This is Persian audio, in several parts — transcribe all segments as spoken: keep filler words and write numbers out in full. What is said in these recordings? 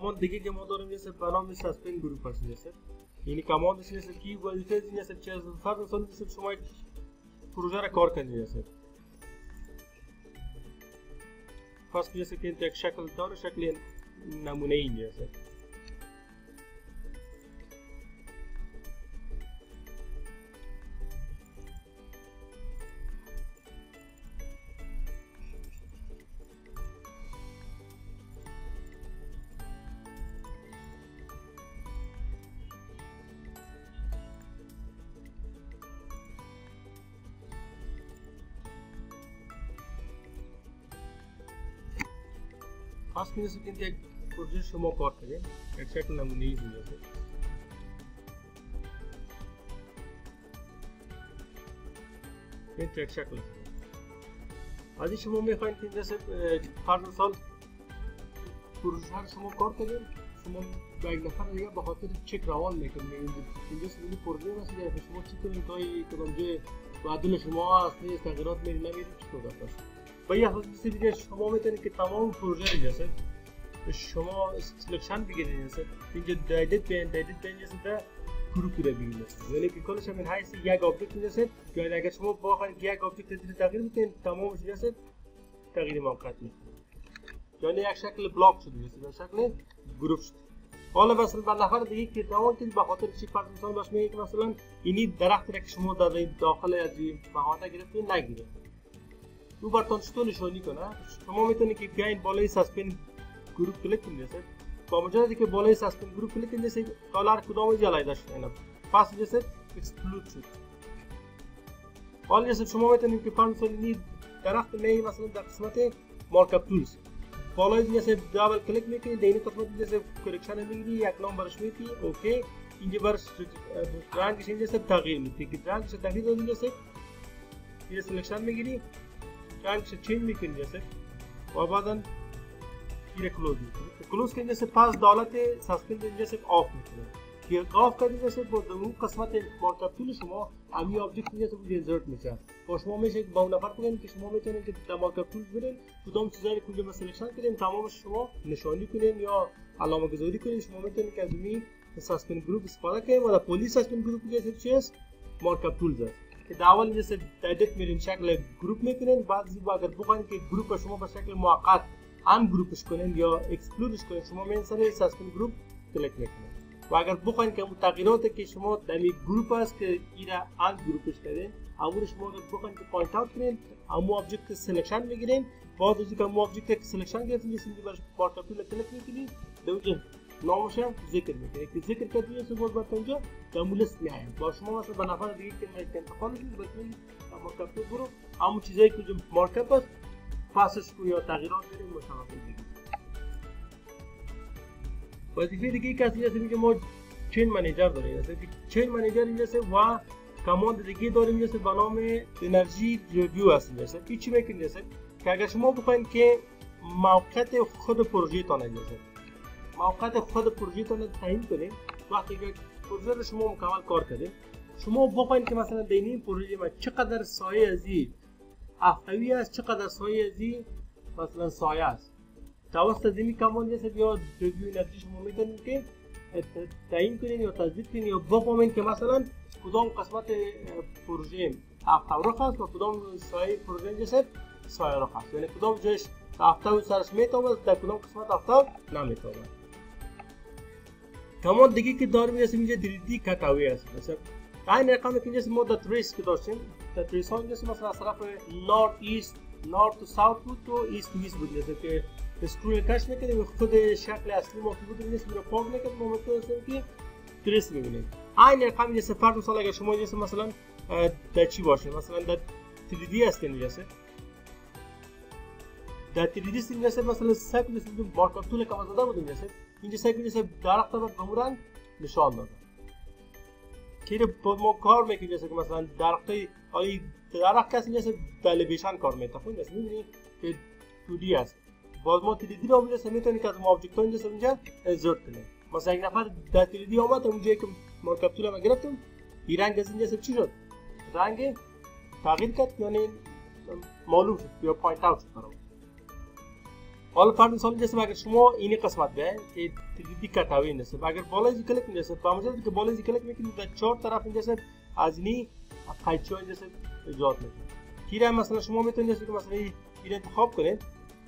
کاماند دیگه که ما داریم جسد به نام ساسپند گروپ هست جسد. یعنی کاماندش جسد کی وظیفه این جسد چه از فرض مثلا جسد شما یک پروژه را کار کنید جسد. فرض کنید جسد که این یک شکل داره، شکل نمونه این جسد. فرض کنید که این یک پروژه شما کار کنید، یک شکل نمونه ای جسد. این یک شکل از این شما میخواین که جسد فرض مثال پروژه ها شما کار کنید، شما با یک نفر دیگه به خاطر چک روان میکنید. این جسد این پروژه مثلا شما چی کنید تا کدام جای معدل شما اصلی تغییرات میری نمیری چطور داشت. با یه حالت دیگه شما میتونید که تمام پروژه رو جسد شما سلکشن بگیرید جسد. اینجا دایدت بین دایدت بین جسد گروپی رو بگیرید. یعنی که کلش همین حیث یک آبجکت جسد که اگر شما بخواید یک آبجکت دیگه تغییر بدین تمامش جسد تغییر موقت میشه. یعنی یک شکل بلاک شده جسد، شکل گروپ شد. حالا مثلا با نفر دیگه که روان کنید به خاطر چی فرض مثلا باش میگه که مثلا اینی درختی را که شما در داخل از محاطه گرفتین نگیره. او براتون چطور نشانی کنه؟ شما میتونید که بیاین بالای ساسپند گروپ کلیک کنید جسد. با مجردی که بالای ساسپند گروپ کلیک کنید جسد کالر کدام جلایده شد اینا. پس جسد اکسکلود شد. حالا جسد شما میتونید که فرض کنید درخت می مثلا در قسمت مارکاپ تولز بالای جسد دابل کلیک میکنید در این قسمت جسد کرکشن میگیری یک نام برش میدی اوکی اینجا برش رنگش این جسد تغییر میدی که رنگش تغییر دادی جسد یه سلکشن میگیری رنگش چینج میکنی جسد و بعدا یہ کلوز میکنی. کلوز کنید جسد پس دولت ساسپند جسد آف میکنه که آف کردید جسد با اون قسمت مارکاپ تول شما امی آبجکت جسد اونجا انسرت میشه. با شما میشه با اون نفر بگید که شما میتونید که در مارکاپ تول برین کدام چیزایی که اونجا سلکشن کردین تمامش شما نشانی کنین یا علامه گذاری کنین. شما میتونید که از این ساسپند گروپ استفاده کنید و در پلیس ساسپند گروپ جسد چی است مارکاپ تولز است که در اول جسد دایدت میرین شکل گروپ میکنین. بعد زیبا اگر بخواین که گروپ شما به شکل موقت ان گروپش کنین یا اکسکلودش کنین شما میان سر ساسپند گروپ کلیک میکنین. و اگر بخواین که اون تغییراتی که شما در این گروپ است که اینا ان گروپش کردین اون شما اگر بخواین که پوینت اوت کنین اون ابجکت سلکشن میگیرین. بعد از اینکه اون ابجکت سلکشن گرفتین جسد برش مارکاپ تول کلیک میکنین دوجه نامش ذکر میکنه که ذکر کردی است بود بعد اونجا در لیست میاد. با شما مثلا به نفر دیگه که میگن انتخاب کنید بتونید مارکاپ تول برو همون چیزایی که مارکاپ است پاسش کو یا تغییرات بدید مشابه بگید. وظیفه دیگه که از اینجا میگه ما چین منیجر داریم. مثلا چین منیجر اینجاست و کاماند دیگه داریم اینجاست به نام انرژی ریویو است. مثلا چی میکنید مثلا که اگر شما بخواید که موقعیت خود پروژه تان اینجاست موقعیت خود پروژه تان تعیین کنید وقتی که پروژه رو شما مکمل کار کردید شما بخواید که مثلا در این پروژه ما چقدر سایه از این افقوی است چقدر سایه از این مثلا سایه است توسط زمینی کاماند جسد یا ریویو انرژی شما میتونید که تعیین کنید یا تثبیت کنید یا بفهمید که مثلا کدام قسمت پروژه افقو است و کدام سایه پروژه جسد سایه رخ است. یعنی کدام جایش افقو سرش میتونه در کدام قسمت افقو نمیتونه. کاماند دیگه که داریم جسد اینجا تری دی کاتاوی است. مثلا این رقمی که جسد ما در تریس که داشتیم در تریس ها جسد مثلا از طرف نورت ایست نورت و ساوت بود و ایست ویست بود جسد که اسکرول کش میکنیم خود شکل اصلی ما که بود نیست میره پاک میکنیم ما میتونیم که تریس ببینیم. این رقم جسد فرض مثلا اگر شما جسد مثلا در چی باشه مثلا در تری دی هستین جسد در تری دی هستین جسد مثلا سایکل جسد مارکاپ تول که زده بودیم جسد اینجا سایکل جسد درخت رو به همون رنگ نشان داده که ما کار میکنیم جسد که مثلا درخت های درخت کسی جسد دلیبیشن کار میتونیم جسد میبینیم که تو دی هست. باز ما تری دی رو میرسه میتونیم که از ما آبجکت ها اینجا اینجا انسرت کنیم. مثلا یک نفر در تری دی آمد اونجایی که مارکاپ تول ما گرفتیم این رنگ از اینجا چی شد؟ رنگ تغییر کرد یعنی معلوم شد یا پوینت اوت شد برام. حالا فرض مثال جسم اگر شما این قسمت به که تری دی کتاوی نسب اگر بالای کلیک می‌کنید با مجرد که بالای کلیک می‌کنید در چهار طرف این جسم از اینی قیچی جسم ایجاد میشه. تیر مثلا شما میتونید که مثلا این انتخاب کنید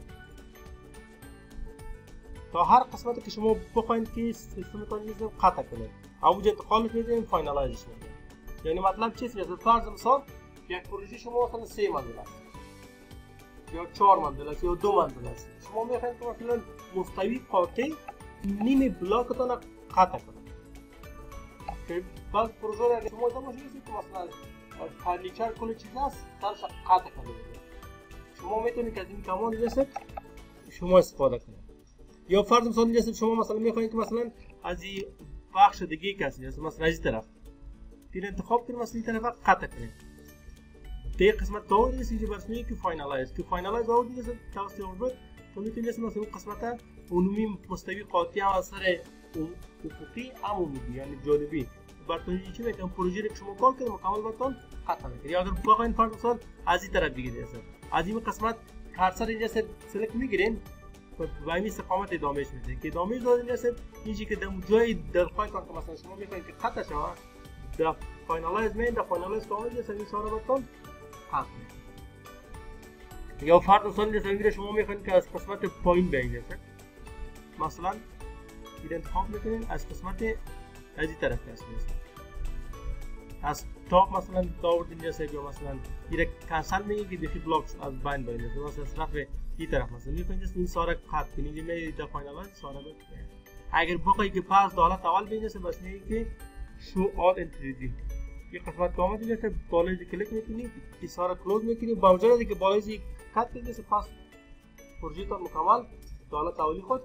تا هر قسمتی که شما بخواید که سیستمتون جسم قطع کنید اونجا انتقال میدید فاینالایزش می‌کنید. یعنی مطلب چیه؟ فرض مثال یک پروژه شما مثلا سه منزل است یا چهار منزل است یا دو منزل است. شما میخواید که مثلا مستوی قاطع نیم بلاکتون قطع کنید. که بعد پروژه را شما داشته باشید که مثلا فرنیچر کل چیز است سرش قطع کنید. شما میتونید که از این کمال جسد شما استفاده کنید. یا فرض مثال جسد شما مثلا میخواید که مثلا از این بخش دیگه کسی است مثلا از این طرف تیر انتخاب کنید مثلا این طرف قطع کنید. ते قسمت तो ये चीजें बस नहीं कि फाइनलाइज कि फाइनलाइज आउट जैसे क्या से ओवर तो नहीं जैसे مثلا قسمت عمومی مستوی قاطع اثر افقی عمومی یعنی جانبی براتون چی میگم پروژه رو شما کار کنید مکمل براتون ختم کنید. یا اگر بخواید فرض مثال از این طرف بگیرید اصلا از این قسمت کارسر اینجا سے سلکت میگیرین و با این استقامت ادامهش میدید که ادامه دادین جسد اینجی که در جای دلخواه کار که مثلا شما میخواید که خطا شوه در فاینالایز مین در فاینالایز کامل جسد این سارا براتون یا فرض مثال جسد شما میخواید که از قسمت پایین بیاین جسد مثلا این انتخاب میکنین از قسمت از این طرف هست از تاپ مثلا داوردین جسد یا مثلا این کنسل میگه که دیگه بلاک از بین باید مثلا از طرف این طرف مثلا میخواید جسد این سارا قطع کنید می در فاینالایز سارا بود. اگر بخواید که پاس دولت اول بیاین جسد بس میگه که شو آل انتریدی ये قسمت کامل जैसे कॉलेज क्लिक میکنی این سارا کلوز میکنی با مجرد که بالای خط جیسے پاس پروژه تو مکمل دولت اولی خود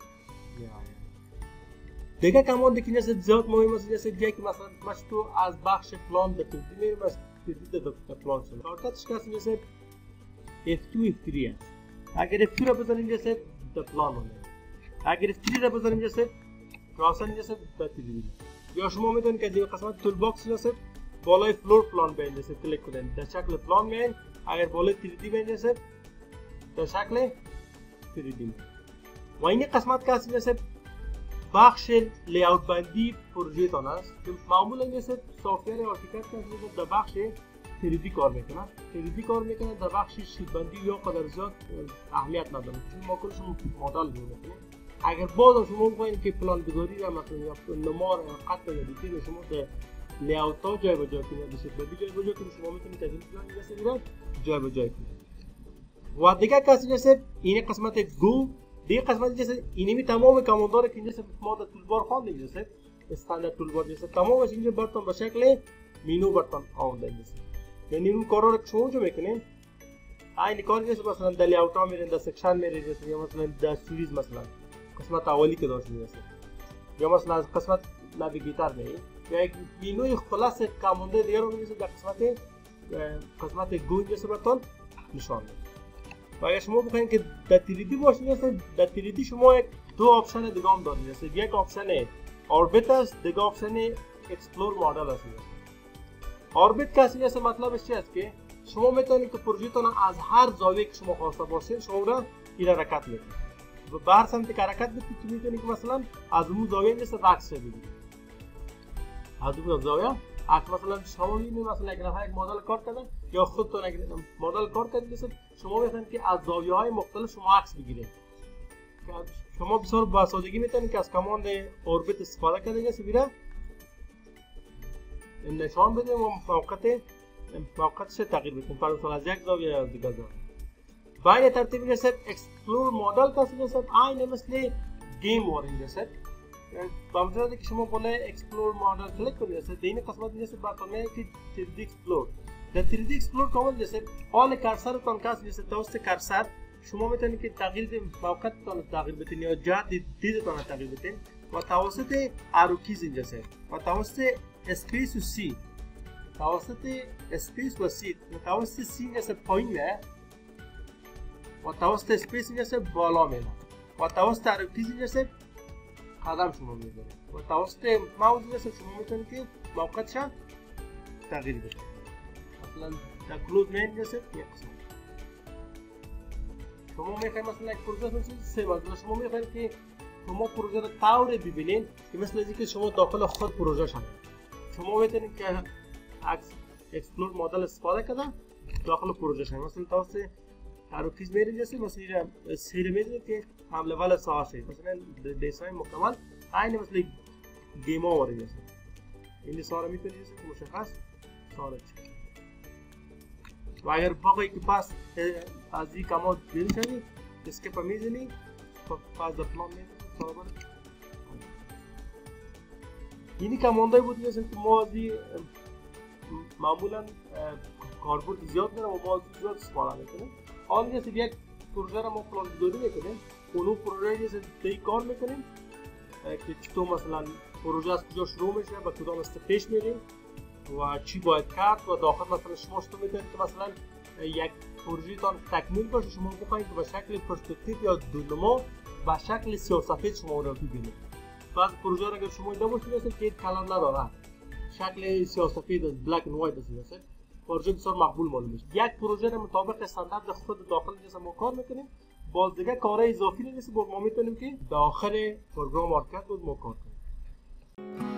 دیگه کمان دیگه جیسے زیاد مهم است جیسے که مثلا مش تو از بخش پلان به تبدیل میری بس تبدیل به پلان شد شارتکتش کسی جیسے اف دو اف سه است. اگر اف دو را بزنیم جیسے به پلان میره اگر اف سه را بزنیم جیسے کراسن جیسے به تبدیل یا شما میتونید که دیگه قسمت تول باکس جیسے بالای فلور پلان بیاین جیسے کلیک کنید در شکل پلان میاین اگر بالای تری دی بیاین جیسے در شکل تری دی و این قسمت کسی جیسے بخش لیاوت بندی پروژه تان است که معمولا جیسے سافتور آرچیکاد کسی در بخش تری دی کار میکنه تری دی کار میکنه در بخش شیت بندی یا قدر زیاد اهمیت نداره چون ما کلش مدل میکنیم. اگر باز شما میخواین که پلان گذاری را مثلا یا نمار یا خط یا دیگه شما در لیاوت ها جای به جای کنید دیگه بدی جای به جای کنید شما میتونید از این پلان جیسے میرن جای به جای کنید. و دیگه کسی جیسے این قسمت گو دیگه قسمت جیسے اینمی تمام کاماند داره که جیسے ما در تولبار خواندیم جیسے استاندارد تولبار جیسے تمامش اینجا براتون به شکل مینو براتون آمده جیسے یعنی اون کارا رو شما جو میکنین این کار جیسے مثلا در لیاوت ها میرین در سکشن میرین جیسے یا مثلا در سیریز مثلا قسمت اولی که داشت میرسه یا مثلا از قسمت ناویگیتر میرین یا یک مینوی خلاص کامونده دیگر رو میرسه در قسمت قسمت گوین جیسے براتون نشان میده. و اگر شما بخواین که در تری دی باشه جیسے در تری دی شما یک دو آپشن دیگه هم دارید جیسے یک آپشن اوربیت است دیگه آپشن اکسپلور مدل است. اوربیت کسی جیسے مطلبش چی است که شما میتونید که پروژه تون از هر زاویه که شما خواسته باشین شما را این حرکت میکنید و بر سمت حرکت بکنید میتونید که مثلا از اون زاویه جیسے عکس بگیرید از اون زاویه عکس مثلا شما میبینید مثلا اگر نفر یک مدل کار کردن یا خودتون اگر مدل کار کردید جیسے شما میتونید که از زاویه های مختلف شما عکس بگیرید. شما بسیار با سادگی میتونید که از کماند اوربیت استفاده کنید جیسے میره نشان بده و موقعیت موقعیتش تغییر بدید فرض کنید از یک زاویه یا دیگر زاویه. با این ترتیب جیسے اکسپلور مدل کسی جیسے عین مثل گیم وارینگ جیسے با مجرد که شما بالای اکسپلور مدل کلیک کنید جیسے این قسمت جیسے براتون میگه که تری دی اکسپلور در تری دی اکسپلور کامل جیسے حال کارسر تان کسی جیسے توسط کارسر شما میتونید که تغییر موقعیت تان تغییر بدین یا جهت دید تان تغییر بدین و توسط ارو کیز جیسے و توسط اسپیس و سی توسط اسپیس و سی توسط سی جیسے پایین میره و توسط اسپیس جیسے بالا میره و توسط ارو کیز جیسے قدم شما میذارید و توسط ماوس جیسے شما میتونید که موقعیتش تغییر بدید مثلا در کلوز مین جیسے یک قسمت شما میخواید مثلا یک پروژه مثل سه مثلا شما میخواید که شما پروژه رو طوری ببینید که مثل از اینکه شما داخل خود پروژه شما شما میتونید که عکس اکسپلور مدل استفاده کردن داخل پروژه شما مثلا توسط هر چیز میرید جسه مثلا سیر میذارید که هم لول ساشه مثلا دیزاین مکمل عین مثل گیم اوور جسه این سوال میتونید جسه مشخص سوال چی و اگر باقی که پس از این کامل بیل شدید اسکیپ میزنید پس در پلان میزنید سوال اینی کامانده بود جسه که ما از این معمولا کاربرد زیاد داره و ما زیاد استفاده میکنیم حال جسه یک پروژه را ما پلان گذاری میکنیم اونو پروژه جسه دی کار میکنیم که چطور مثلا پروژه از کجا شروع میشه و کدام استپیش میریم و چی باید کرد و داخل مثلا شما شما میتونید که مثلا یک پروژه تان تکمیل باشه شما بخواید که به شکل پرسپکتیو یا دونما به شکل سیاه‌سفید شما رو ببینید بعض پروژه را اگر شما دیده باشید که کلر نداره شکل سیاه‌سفید از بلک اند وایت است پروژه بسیار مقبول معلوم میشه یک پروژه را مطابق استاندارد خود داخل جسم ما کار میکنیم باز دیگه کارهای اضافی نیست ما میتونیم که داخل پروگرام آرکاد بود ما کار کنیم